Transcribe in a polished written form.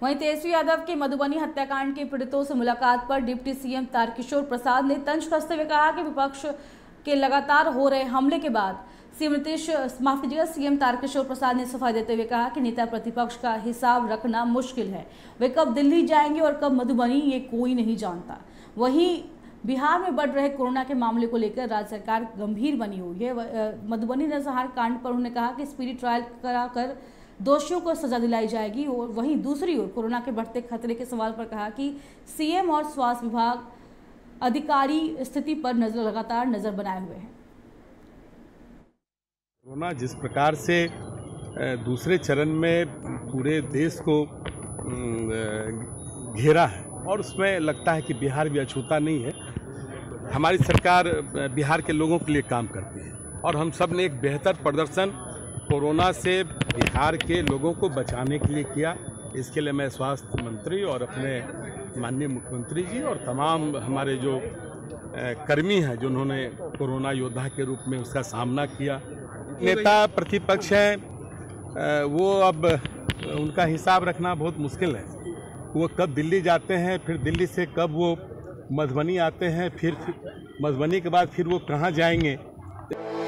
वहीं तेजस्वी यादव के मधुबनी हत्याकांड के पीड़ितों से मुलाकात पर डिप्टी सीएम तारकिशोर प्रसाद ने तंज कसते हुए कहा कि विपक्ष के लगातार हो रहे हमले के बाद सीएम तारकिशोर प्रसाद ने सफाई देते हुए कहा कि नेता प्रतिपक्ष का हिसाब रखना मुश्किल है। वे कब दिल्ली जाएंगे और कब मधुबनी, ये कोई नहीं जानता। वहीं बिहार में बढ़ रहे कोरोना के मामले को लेकर राज्य सरकार गंभीर बनी हुई है। मधुबनी नरसंहार कांड पर उन्होंने कहा कि स्पीडी ट्रायल कराकर दोषियों को सजा दिलाई जाएगी। और वहीं दूसरी ओर कोरोना के बढ़ते खतरे के सवाल पर कहा कि सीएम और स्वास्थ्य विभाग अधिकारी स्थिति पर लगातार नजर बनाए हुए हैं। कोरोना जिस प्रकार से दूसरे चरण में पूरे देश को घेरा है और उसमें लगता है कि बिहार भी अछूता नहीं है। हमारी सरकार बिहार के लोगों के लिए काम करती है और हम सब ने एक बेहतर प्रदर्शन कोरोना से बिहार के लोगों को बचाने के लिए किया। इसके लिए मैं स्वास्थ्य मंत्री और अपने माननीय मुख्यमंत्री जी और तमाम हमारे जो कर्मी हैं जिन्होंने कोरोना योद्धा के रूप में उसका सामना किया। नेता प्रतिपक्ष हैं, वो अब उनका हिसाब रखना बहुत मुश्किल है। वो कब दिल्ली जाते हैं, फिर दिल्ली से कब वो मधुबनी आते हैं, फिर मधुबनी के बाद फिर वो कहाँ जाएंगे।